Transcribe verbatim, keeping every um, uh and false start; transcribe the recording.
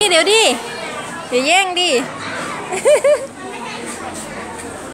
เดี๋ยวดิอย่าแย่งดิ